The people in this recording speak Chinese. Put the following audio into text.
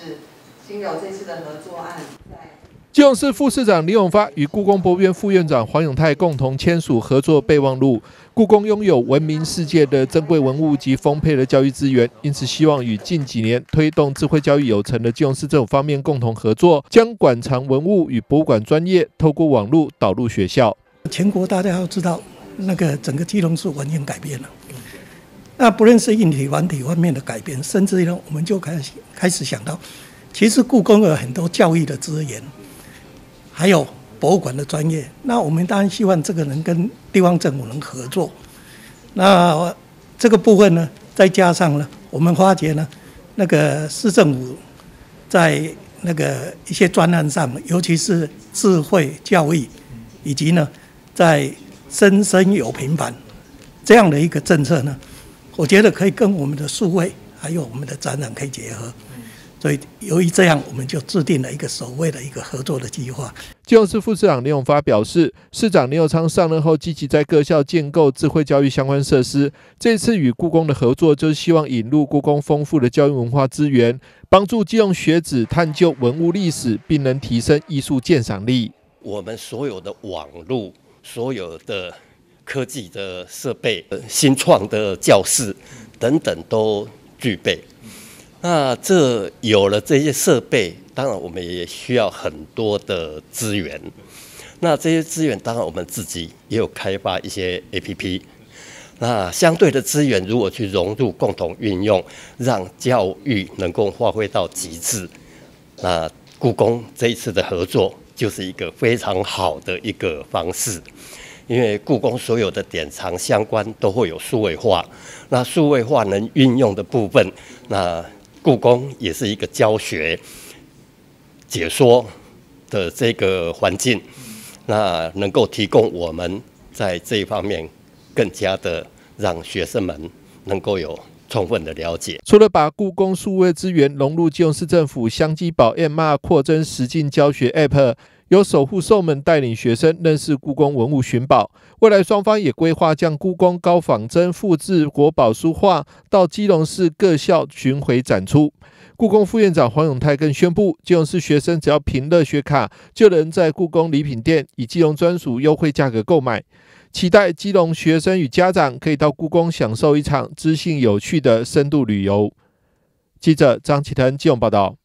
是经由这次的合作案， 基隆市副市长李永发与故宫博物院副院长黄永泰共同签署合作备忘录。故宫拥有闻名世界的珍贵文物及丰沛的教育资源，因此希望与近几年推动智慧教育有成的基隆市政府方面共同合作，将馆藏文物与博物馆专业透过网络导入学校。 全国大家要知道，那个整个基隆市完全改变了。那不论是硬体、软体方面的改变，甚至呢，我们就开始想到，其实故宫有很多教育的资源，还有博物馆的专业。那我们当然希望这个能跟地方政府能合作。那这个部分呢，再加上呢，我们发觉呢，那个市政府在那个一些专案上，尤其是智慧教育，以及呢，在生生有平板这样的一个政策呢，我觉得可以跟我们的数位还有我们的展览可以结合。所以由于这样，我们就制定了一个所谓的一个合作的计划。 基隆市副市长林永发表示，市长林友昌上任后积极在各校建构智慧教育相关设施。这次与故宫的合作，就是希望引入故宫丰富的教育文化资源，帮助基隆学子探究文物历史，并能提升艺术鉴赏力。 我们所有的网络、所有的科技的设备、新创的教室等等都具备。那这有了这些设备，当然我们也需要很多的资源。那这些资源，当然我们自己也有开发一些 APP。那相对的资源如果去融入、共同运用，让教育能够发挥到极致，那故宫这一次的合作就是一个非常好的一个方式。因为故宫所有的典藏相关都会有数位化，那数位化能运用的部分，那故宫也是一个教学解说的这个环境，那能够提供我们在这一方面更加的让学生们能够有充分的了解。 除了把故宫数位资源融入基隆市政府香积宝 MR 扩增实境教学 App， 由守护兽们带领学生认识故宫文物寻宝。未来双方也规划将故宫高仿真复制国宝书画到基隆市各校巡回展出。故宫副院长黄永泰更宣布，基隆市学生只要凭乐学卡，就能在故宫礼品店以基隆专属优惠价格购买。期待基隆学生与家长可以到故宫享受一场知性有趣的深度旅游。记者张启腾基隆报道。